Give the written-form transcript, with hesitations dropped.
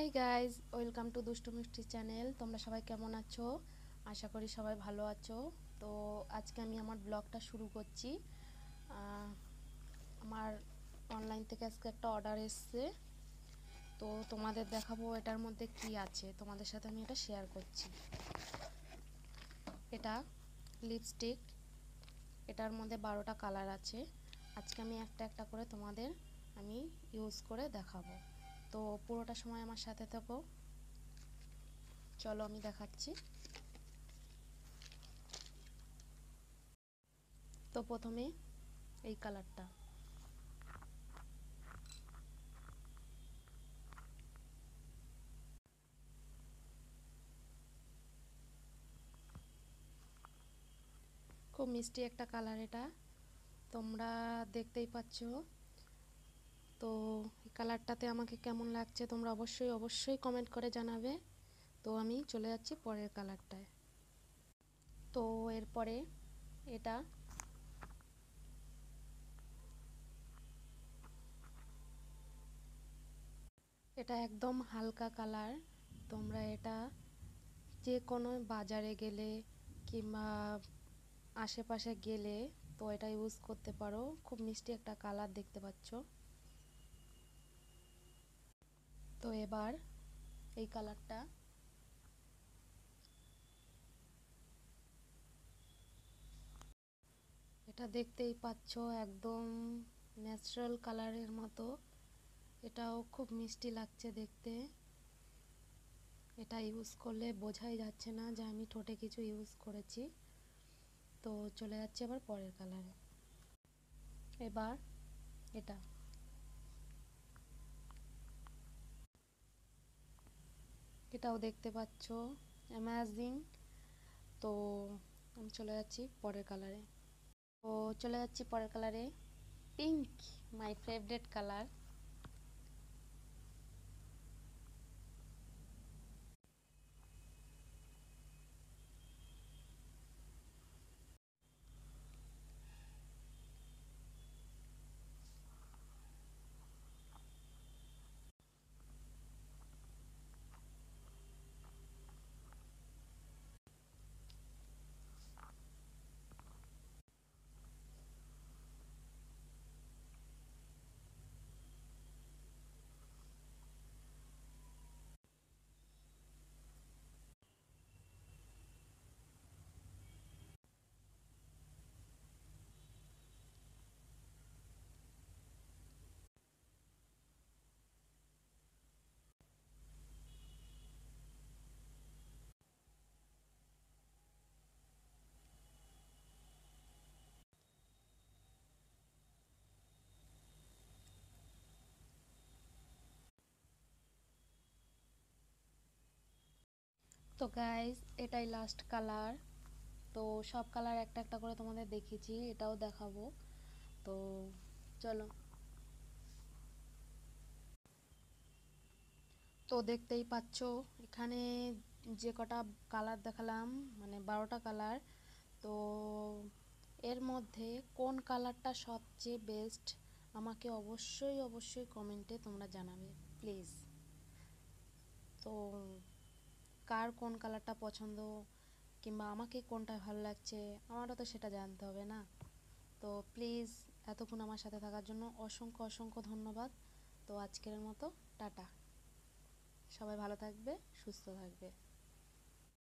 Guys, welcome to দুষ্টু মিষ্টি channel. তোমরা সবাই কেমন আছো? আশা করি সবাই ভালো আছো। তো আজকে আমি আমার ব্লগটা শুরু করছি। আমার অনলাইন থেকে আজকে একটা অর্ডার এসছে, তো তোমাদের দেখাবো এটার মধ্যে কি আছে। তোমাদের সাথে আমি এটা শেয়ার করছি। এটা লিপস্টিক, এটার মধ্যে 12টা কালার আছে। আজকে আমি একটা একটা করে তোমাদের আমি ইউজ করে দেখাবো। তো পুরোটা সময় আমার সাথে থাকো, চলো আমি দেখাচ্ছি। তো প্রথমে এই কালারটা, খুব মিষ্টি একটা কালার। এটা তোমরা দেখতেই পাচ্ছ। তো এই কালারটাতে আমাকে কেমন লাগছে তোমরা অবশ্যই অবশ্যই কমেন্ট করে জানাবে। তো আমি চলে যাচ্ছি পরের কালারটায়। তো এরপরে এটা, এটা একদম হালকা কালার। তোমরা এটা যে কোনো বাজারে গেলে কিংবা আশেপাশে গেলে তো এটা ইউজ করতে পারো। খুব মিষ্টি একটা কালার দেখতে পাচ্ছ। তো এবার এই কালারটা, এটা দেখতেই পাচ্ছ একদম ন্যাচারাল কালারের মতো। এটাও খুব মিষ্টি লাগছে দেখতে। এটা ইউজ করলে বোঝাই যাচ্ছে না যে আমি ঠোঁটে কিছু ইউজ করেছি। তো চলে যাচ্ছে আবার পরের কালারে। এবার এটা, এটাও দেখতে পাচ্ছ অ্যামেজিং। তো আমি চলে যাচ্ছি পরের কালারে। তো চলে যাচ্ছি পরের কালারে, পিঙ্ক, মাই ফেভারিট কালার। তো গাইস, এটাই লাস্ট কালার। তো সব কালার একটা একটা করে তোমাদের দেখিয়েছি, এটাও দেখাবো। তো চলো। তো দেখতেই পাচ্ছ এখানে যে কটা কালার দেখালাম, মানে 12টা কালার। তো এর মধ্যে কোন কালারটা সবচেয়ে বেস্ট আমাকে অবশ্যই অবশ্যই কমেন্টে তোমরা জানাবে প্লিজ। তো কার কোন কালারটা পছন্দ কিংবা আমাকে কোনটা ভালো লাগছে আমারও তো সেটা জানতে হবে না। তো প্লিজ, এতক্ষণ আমার সাথে থাকার জন্য অসংখ্য অসংখ্য ধন্যবাদ। তো আজকের মতো টাটা। সবাই ভালো থাকবে, সুস্থ থাকবে।